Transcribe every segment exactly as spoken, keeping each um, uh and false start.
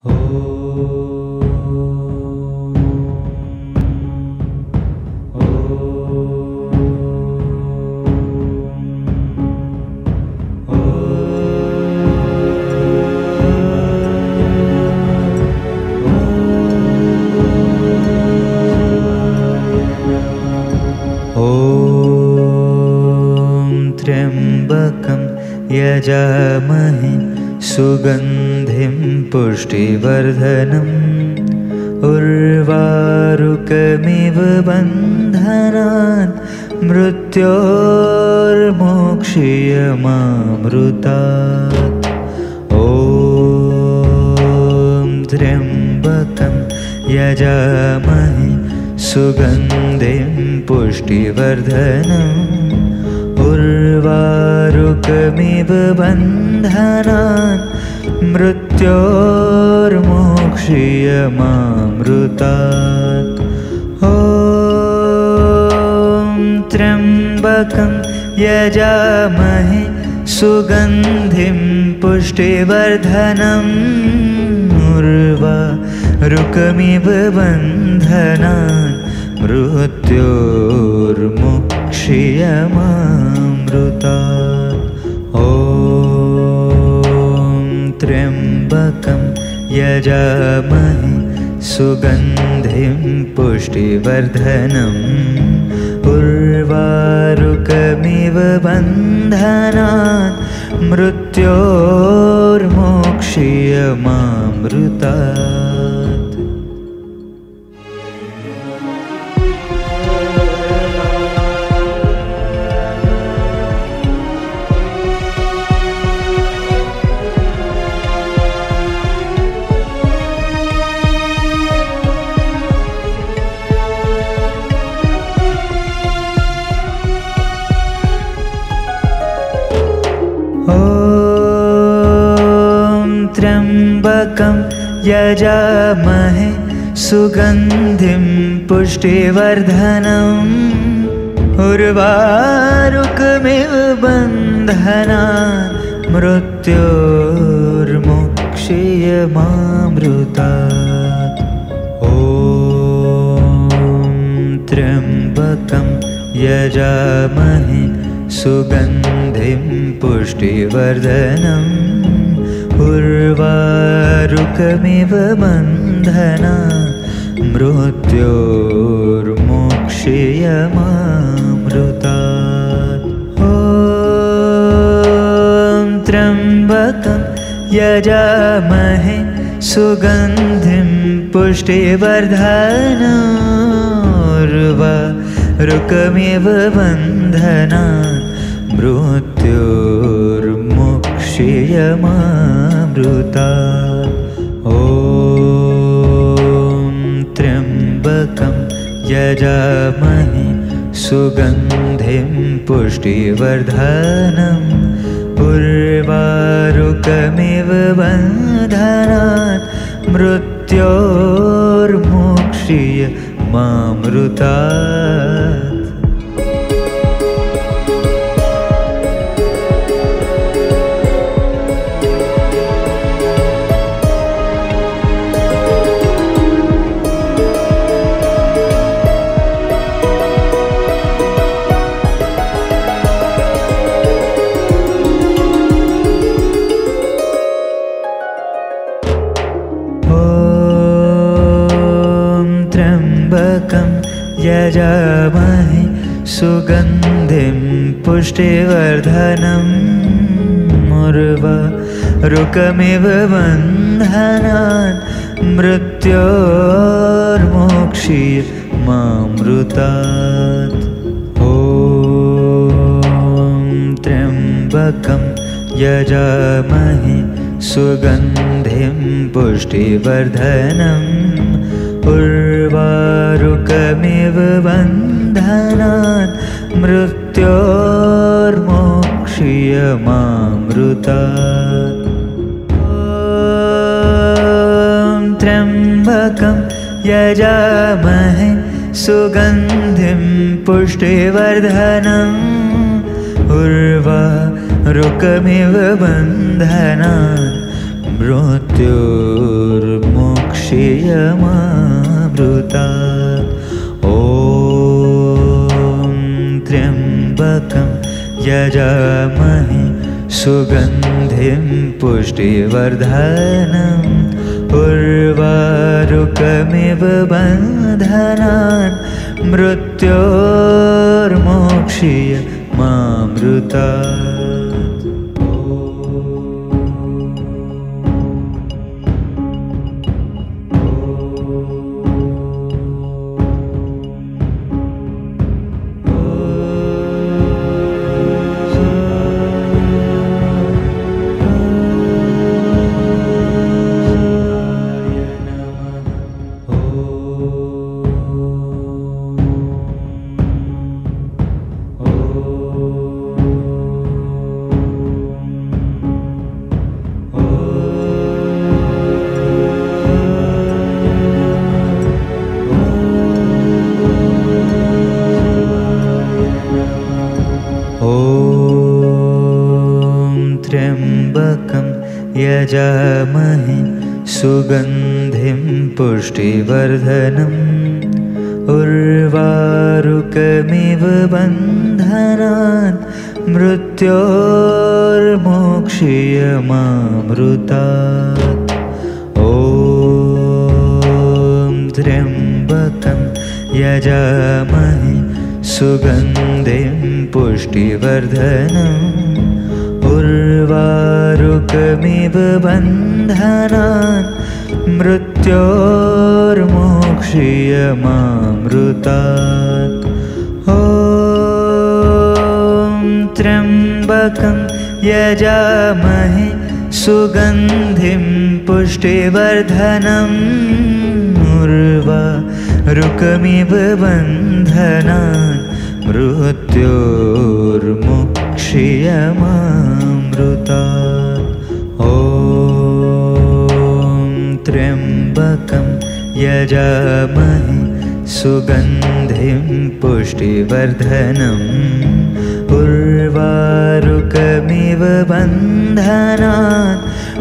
यजामहे सुगन्धिं पुष्टिवर्धनम् उर्वारुकमिव बन्धनान् मृत्योर्मोक्षीयमामृतात्। ॐ त्र्यम्बकं यजामहे सुगन्धिं पुष्टिवर्धनम् उर्वारुकमिव बन्धनान् मृत्योर्मोक्षीयमामृतात्। ॐ त्र्यम्बकं यजामहे सुगन्धिं पुष्टिवर्धनम् उर्वारुकमिव बन्धनान् मृत्योर्मोक्षीयमामृतात्। ॐ त्र्यम्बकं यजामहे सुगन्धिं पुष्टिवर्धनम् उर्वारुकमिव बन्धनान् मृत्योर्मोक्षीयमामृतात्। त्र्यम्बकं यजामहे सुगन्धिं पुष्टिवर्धनम् उर्वारुकमिव बन्धनान् मृत्योर्मोक्षीयमामृतात्। ॐ त्र्यम्बकं यजामहे सुगन्धिं पुष्टिवर्धनम् उर्वारुकमिव बन्धनान् मृत्योर्मोक्षीयमामृतात्। ॐ त्र्यम्बकं यजामहे सुगन्धिं पुष्टिवर्धनम् उर्वारुकमिव बन्धनान् मृत्योर्मोक्षीयमामृतात्। ॐ त्र्यम्बकं यजामहे सुगन्धिं पुष्टिवर्धनम् उर्वारुकमिव बन्धनान् मृत्योर्मोक्षीयमामृतात्। त्र्यम्बकं यजामहे सुगन्धिं पुष्टिवर्धनम् उर्वारुकमिव बन्धनान् मृत्योर्मोक्षीयमामृतात्। ॐ त्र्यम्बकं यजामहे सुगन्धिं पुष्टिवर्धनम् उर्वारुकमिव बन्धनान् मृत्योर्मोक्षीयमामृतात्। ॐ त्र्यम्बकं यजामहे सुगन्धिं पुष्टिवर्धनम् उर्वारुकमिव बन्धनान् मृत्युर्मोक्षीयमामृतात्। ॐ त्र्यम्बकं यजामहे सुगन्धिं पुष्टिवर्धनम् उर्वारुकमिव बन्धनान् मृत्योर्मोक्षीय मामृतात्। यजामहे सुगन्धिं पुष्टिवर्धनम् उर्वारुकमिव बन्धनान् मृत्योर्मोक्षीयमामृतात्। ॐ त्र्यम्बकं यजामहे सुगन्धिं पुष्टिवर्धनम् उर्वारुकमिव बन्धनान् मृत्योर्मोक्षीयमामृतात्। ॐ त्र्यम्बकं यजामहे सुगन्धिं पुष्टिवर्धनम् उर्वारुकमिव बन्धनान् मृत्योर्मोक्षीयमामृतात्। ॐ त्र्यम्बकं यजामहे सुगन्धिं पुष्टिवर्धनम् उर्वारुकमिव बन्धनान्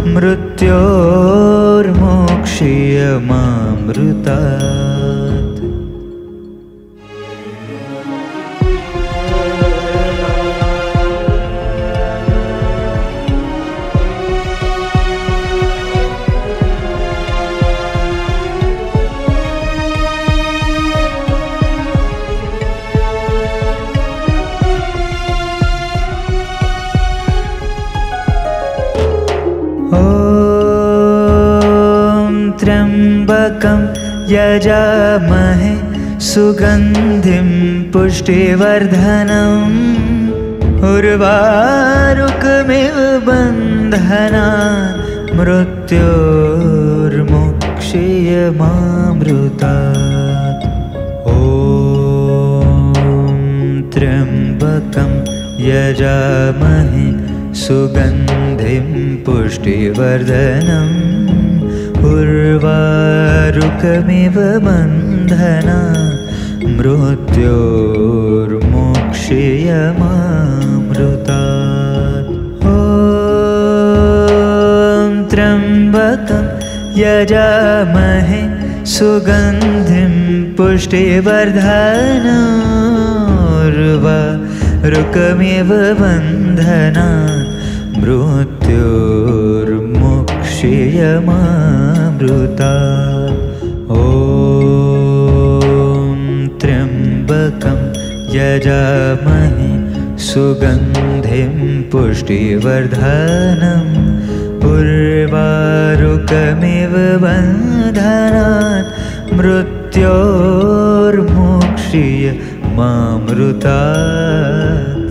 मृत्योर्मोक्षीयमामृतात्। त्र्यम्बकं यजामहे सुगन्धिं पुष्टिवर्धनम् उर्वारुकमिव बन्धनान् मृत्योर्मोक्षीयमामृतात्। ॐ त्र्यम्बकं यजामहे सुगन्धिं पुष्टिवर्धनम् उर्वारुकमिव बन्धनान् मृत्योर्मोक्षीयमामृतात्। ॐ त्र्यम्बकं यजामहे सुगन्धिं पुष्टिवर्धनम् उर्वारुकमिव बन्धनान् मृत्योर्मोक्षीयमामृतात्। ॐ त्र्यम्बकं यजामहे सुगन्धिं पुष्टिवर्धनम् उर्वारुकमिव बन्धनान् मृत्योर्मोक्षीयमामृतात्।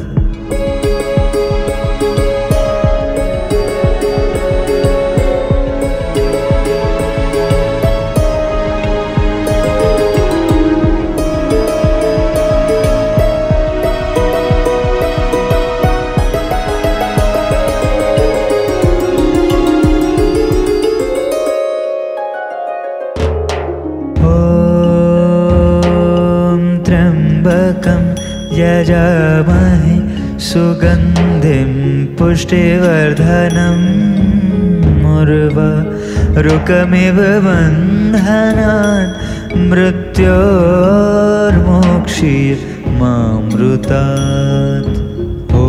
त्र्यम्बकं यजामहे सुगन्धिं पुष्टिवर्धनम् उर्वारुकमिव बन्धनान् मृत्योर्मोक्षीय मामृतात्। ॐ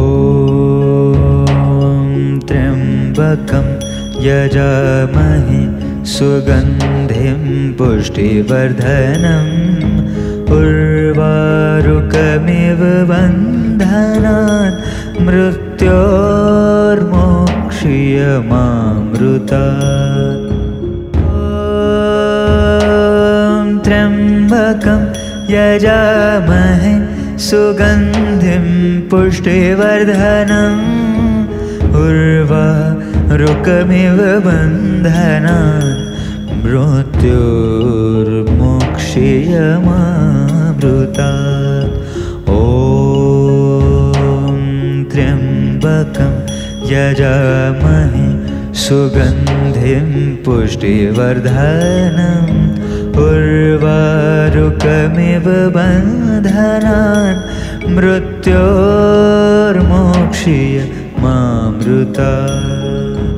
त्र्यम्बकं यजामहे सुगन्धिं पुष्टिवर्धनम् उर्वारुकमिव बन्धनान् मृत्योर्मोक्षीय मामृतात्। ॐ त्र्यम्बकं यजामहे सुगन्धिं पुष्टिवर्धनम् उर्वारुकमिव बन्धनान् मृत्योर्मोक्षीय मामृतात्। ॐ त्र्यम्बकं यजामहे सुगन्धिं पुष्टिवर्धनम् उर्वारुकमिव बन्धनान् मृत्योर्मोक्षीय मामृतात्।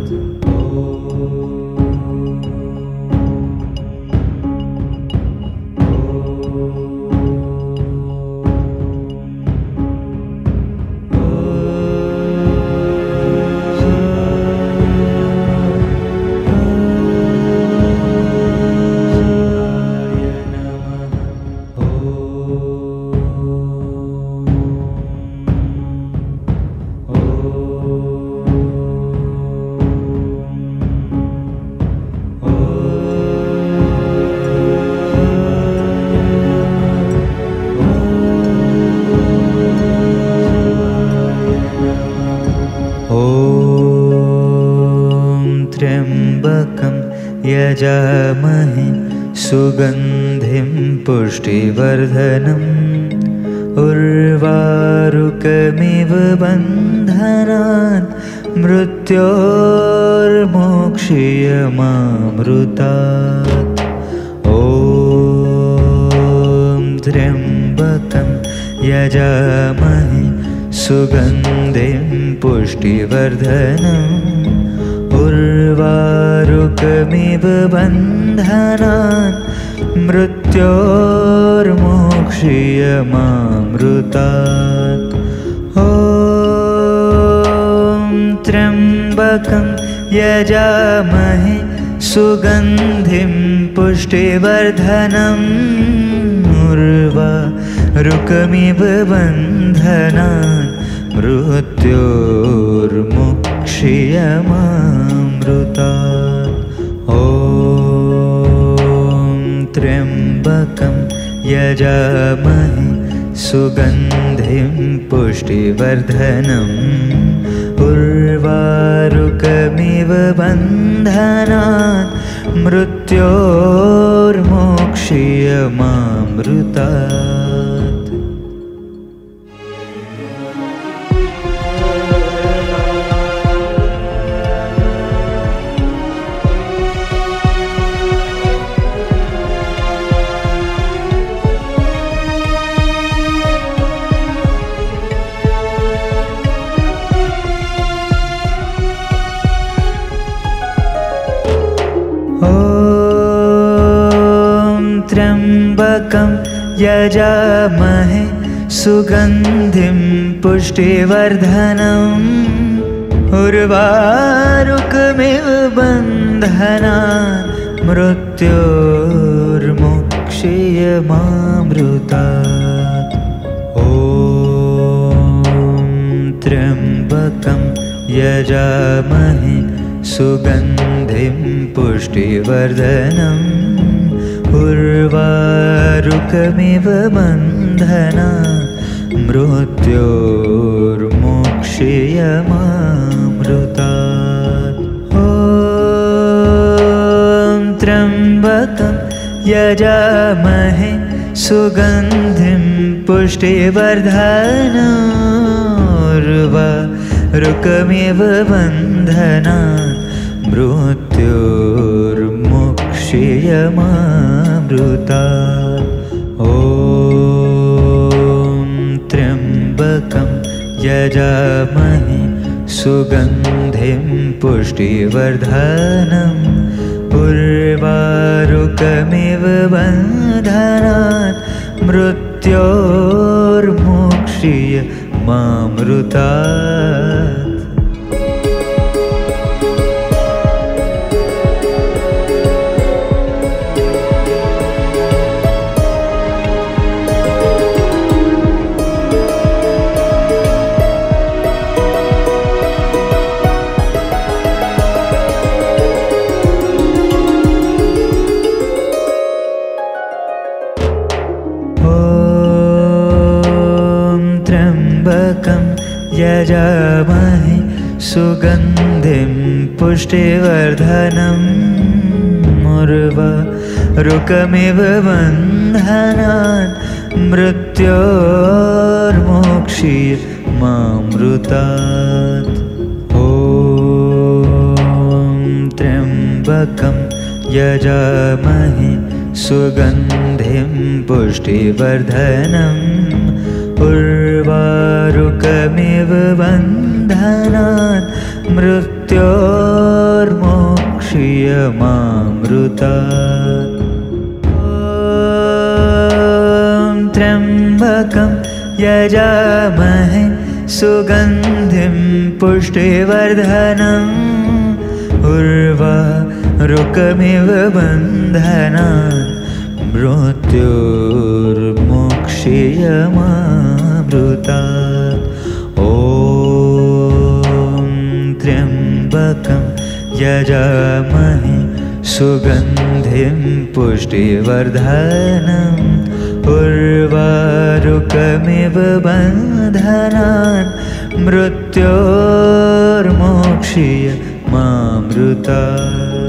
यजामहे सुगन्धिं पुष्टिवर्धनम् उर्वारुकमिव बन्धनान् मृत्योर्मोक्षीय मामृतात्। ॐ त्र्यम्बकं यजामहे सुगन्धिं पुष्टिवर्धनम् उर्वारुकमिव बन्धनान् मृत्योर्मोक्षीय मामृतात्। ॐ त्र्यम्बकं यजामहे सुगन्धिं पुष्टिवर्धनम् उर्वारुकमिव बन्धनान् मृत्योर्मोक्षीय मामृतात्। ॐ त्र्यम्बकं यजामहे सुगन्धिं पुष्टिवर्धनम् उर्वारुकमिव बन्धनान् मृत्योर्मोक्षीय मामृतात्। त्र्यम्बकं यजामहे सुगन्धिं पुष्टिवर्धनम् उर्वारुकमिव बन्धनान् मृत्योर्मोक्षीय मामृतात्। ॐ त्र्यम्बकं यजामहे सुगन्धिं पुष्टिवर्धनम् उर्वारुकमिव बन्धनान् मृत्योर्मोक्षीय मामृतात्। ॐ त्र्यम्बकं यजामहे सुगन्धिं पुष्टिवर्धनम् उर्वारुकमिव बन्धनान् मृत्योर्मोक्षीय मामृतात्। ॐ त्र्यम्बकं यजामहे सुगन्धिं सुगन्धिं पुष्टिवर्धनम् उर्वारुकमिव बन्धनात् मृत्योर्मोक्ष्य मामृतात्। यजामहे सुगन्धिं पुष्टिवर्धनम् उर्वारुकमिव बन्धनात् मृत्योर्मोक्ष्य मामृतात्। ॐ त्र्यम्बकं यजामहे सुगन्धिं पुष्टिवर्धनम् उर्वारुकमिव बन्धनात् मृत्योर्मोक्ष्य मामृतात्। ॐ त्र्यम्बकं यजामहे सुगन्धिं पुष्टिवर्धनम् उर्वारुकमिव बन्धनात् मृत्योर्मोक्ष्य मामृतात्। ॐ त्र्यम्बकं यजामहे सुगन्धिं पुष्टिवर्धनम् उर्वारुकमिव बन्धनात् मृत्योर्मोक्ष्य मामृतात्।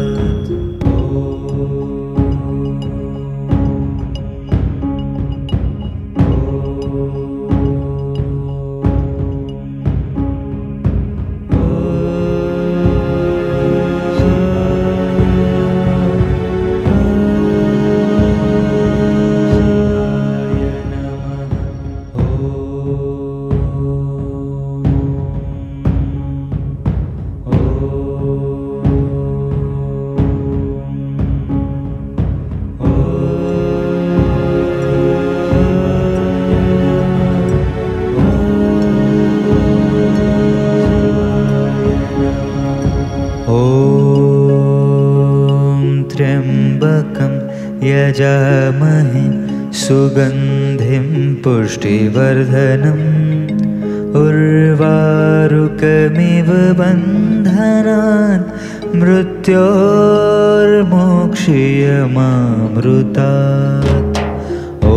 यजामहे सुगन्धिं पुष्टिवर्धनम् उर्वारुकमिव बन्धनात् मृत्योर्मोक्ष्य मामृतात्। ॐ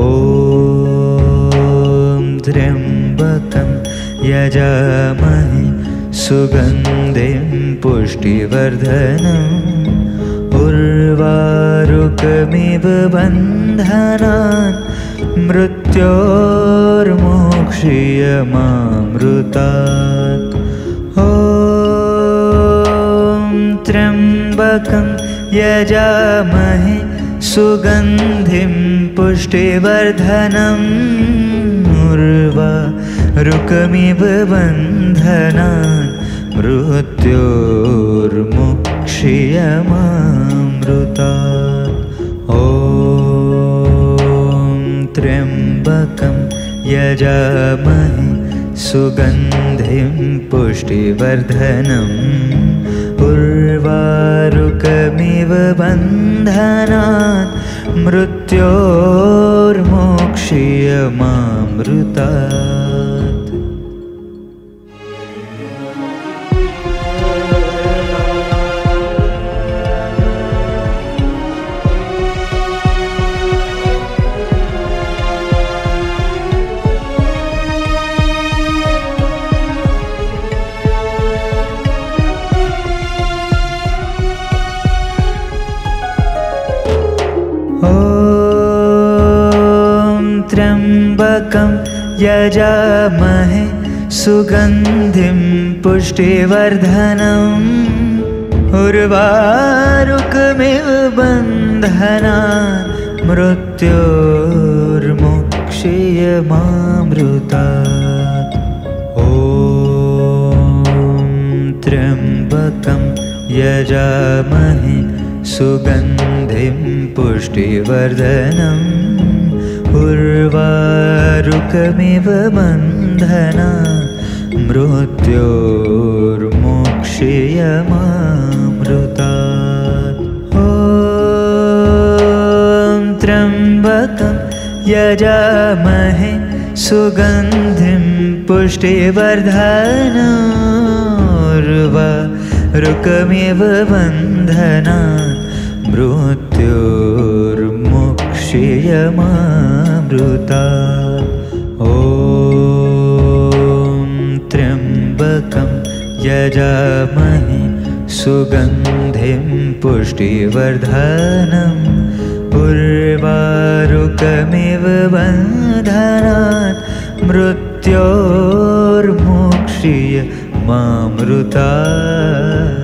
त्र्यम्बकं यजामहे सुगन्धिं पुष्टिवर्धनम् उर्वारुकमिव बन्धनात् मृत्योर्मोक्ष्य मामृतात्। ॐ त्र्यम्बकं यजामहे सुगन्धिं पुष्टिवर्धनम् उर्वारुकमिव बन्धनात् मृत्योर्मोक्ष्य मामृतात्। ॐ त्र्यम्बकं यजामहे सुगन्धिं पुष्टिवर्धनम् उर्वारुकमिव बन्धनात् मृत्योर्मोक्ष्य मामृतात्। त्र्यम्बकं यजामहे सुगन्धिं पुष्टिवर्धनम् उर्वारुकमिव बन्धनात् मृत्योर्मोक्ष्य मामृतात्। ॐ त्र्यम्बकं यजामहे सुगन्धिं पुष्टिवर्धनम् उर्वारुकमिव बन्धनात् मृत्योर्मोक्षयमामृतात्। ॐ त्र्यम्बकं यजामहे सुगन्धिं पुष्टिवर्धनम् उर्वारुकमिव बन्धनात् मृत्योर्मोक्षयमामृतात्। ॐ त्र्यम्बकं यजामहे सुगन्धिं पुष्टिवर्धनम् उर्वारुकमिव बन्धनात् मृत्योर्मोक्षयमामृतात्।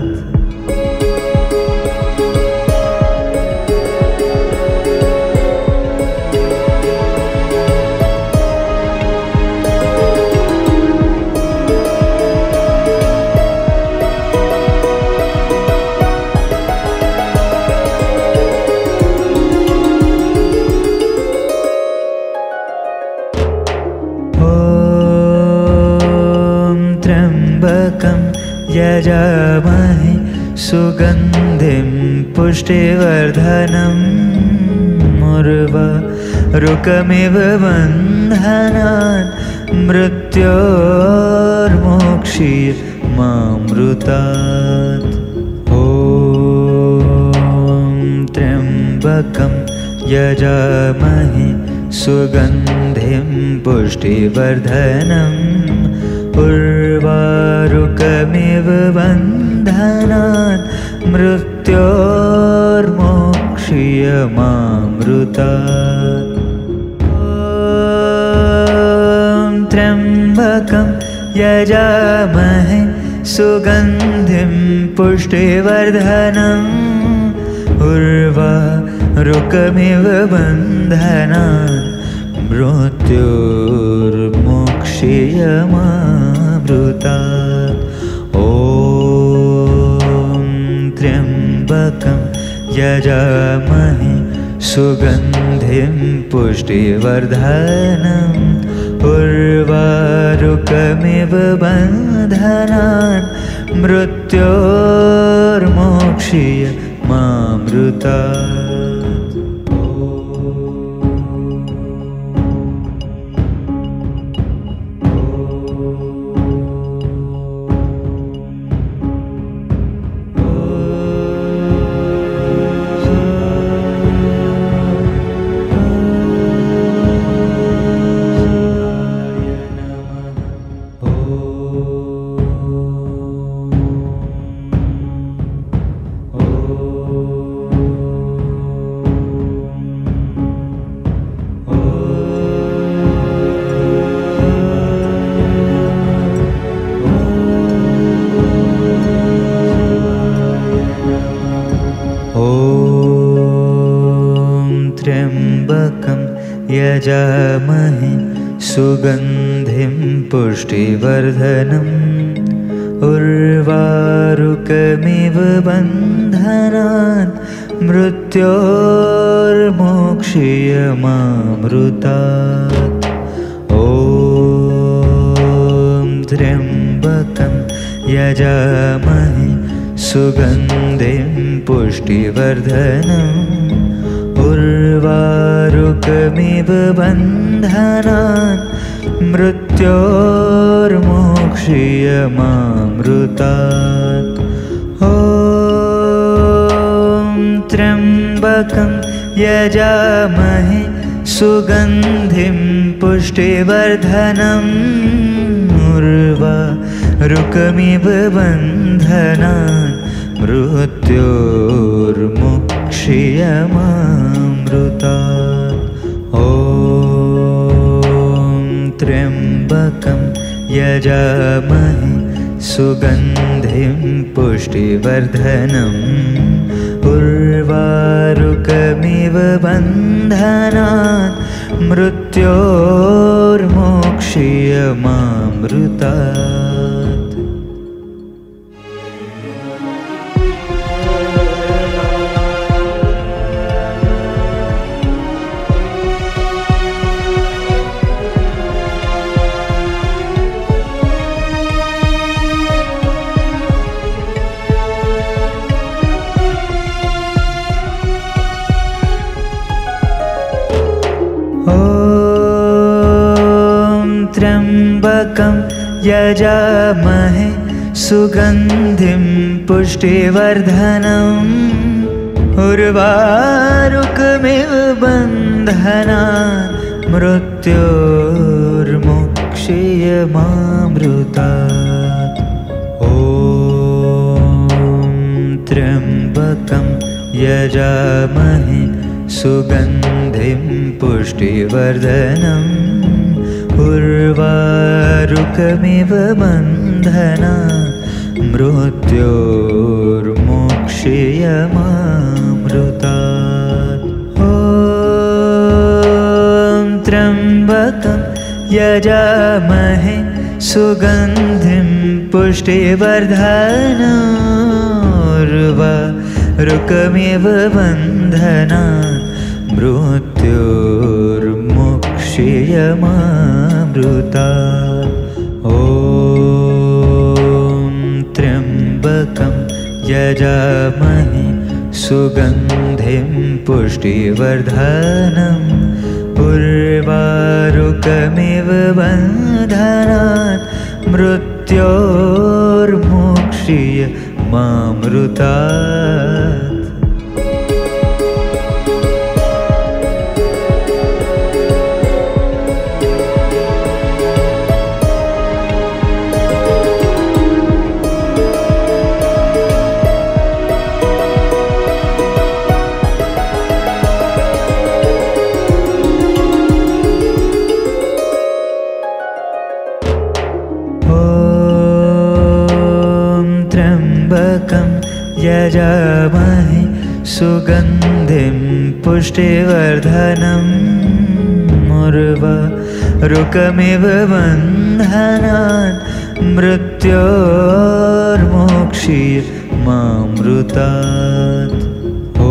त्र्यम्बकं यजामहे सुगन्धिं पुष्टिवर्धनम् उर्वारुकमिव बन्धनात् मृत्योर्मोक्षयमामृतात्। ॐ त्र्यम्बकं यजामहे सुगन्धिं पुष्टिवर्धनम् उर्वारुकमिव बन्धनात् मृत्योर्मोक्षयमामृतात्। ॐ त्र्यम्बकं यजामहे सुगन्धिं पुष्टिवर्धनम् उर्वारुकमिव बन्धनात् मृत्योर्मोक्षयमामृतात्। ॐ त्र्यम्बकं यजामहे सुगन्धिं पुष्टिवर्धनम् उर्वारुकमिव बन्धनात् मृत्योर्मोक्षयमामृतात्। त्र्यम्बकं यजामहे सुगन्धिं पुष्टिवर्धनम् उर्वारुकमिव बन्धनात् मृत्योर्मोक्षयमामृतात्। ॐ त्र्यम्बकं यजामहे सुगन्धिं पुष्टिवर्धनम् उर्वारुकमिव बन्धनात् मृत्योर्मोक्षयमामृतात्। ॐ त्र्यम्बकं यजामहे सुगन्धिं पुष्टिवर्धनम् उर्वारुकमिव बन्धनात् मृत्योर्मोक्षयमामृतात्। ॐ त्र्यम्बकं यजामहे सुगन्धिं पुष्टिवर्धनम् उर्वारुकमिव बन्धनात् मृत्योर्मोक्षयमामृतात्। त्र्यम्बकं यजामहे सुगन्धिं पुष्टिवर्धनम् उर्वारुकमिव बन्धनात् मृत्योर्मुक्षीयमामृतात्। ॐ त्र्यम्बकं यजामहे सुगन्धिं पुष्टिवर्धनम् उर्वारुकमिव बन्धनात् मृत्योर्मुक्षीयमामृतात्। ॐ त्र्यम्बकं यजामहे सुगन्धिं पुष्टिवर्धनोर्वारुकमिव बन्धनात् मृत्योर्मुक्षीयमामृतात्। ॐ त्र्यम्बकं यजामहे सुगन्धिं पुष्टिवर्धनम् उर्वारुकमिव बन्धनात् मृत्योर्मुक्षीयमामृतात्। त्र्यम्बकं यजामहे सुगन्धिं पुष्टिवर्धनम् उर्वारुकमिव बन्धनात् मृत्योर्मुक्षीयमामृतात्। ॐ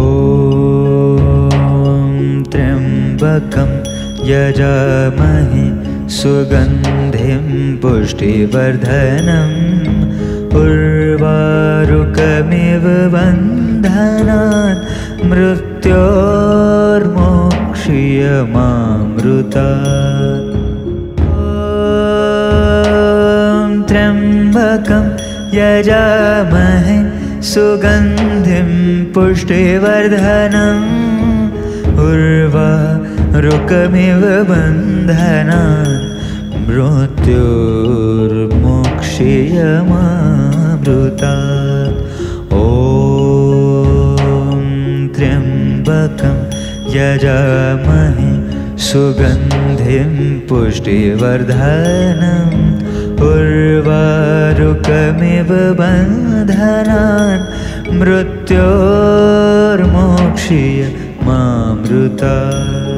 त्र्यम्बकं यजामहे सुगन्धिं पुष्टिवर्धनम् उर्वारुकमिव बन्धनात् मृत्योर्मुक्षीयमामृतात्। ॐ त्र्यम्बकं यजामहे सुगन्धिं पुष्टिवर्धनम् उर्वारुकमिव बन्धनात् मृत्योर्मुक्षीयमामृतात्। ॐ त्र्यम्बकं यजामहे सुगन्धिं पुष्टिवर्धनम् उर्वारुकमिव बन्धनात् मृत्योर्मुक्षीयमामृतात्।